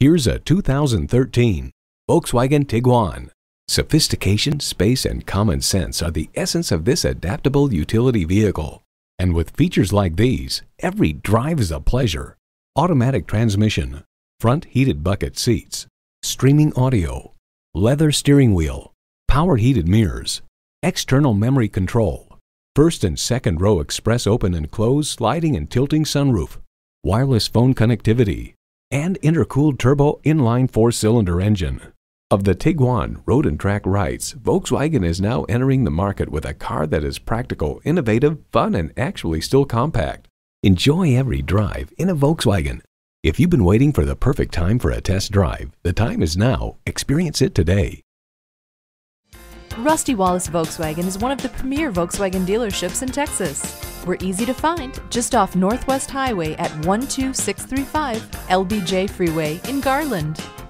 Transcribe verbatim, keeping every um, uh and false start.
Here's a two thousand thirteen Volkswagen Tiguan. Sophistication, space, and common sense are the essence of this adaptable utility vehicle. And with features like these, every drive is a pleasure. Automatic transmission, front heated bucket seats, streaming audio, leather steering wheel, power heated mirrors, external memory control, first and second row express open and close sliding and tilting sunroof, wireless phone connectivity, and intercooled turbo inline four-cylinder engine. Of the Tiguan Road and Track rights, Volkswagen is now entering the market with a car that is practical, innovative, fun, and actually still compact. Enjoy every drive in a Volkswagen. If you've been waiting for the perfect time for a test drive, the time is now. Experience it today. Rusty Wallis Volkswagen is one of the premier Volkswagen dealerships in Texas. We're easy to find just off Northwest Highway at one two six three five L B J Freeway in Garland.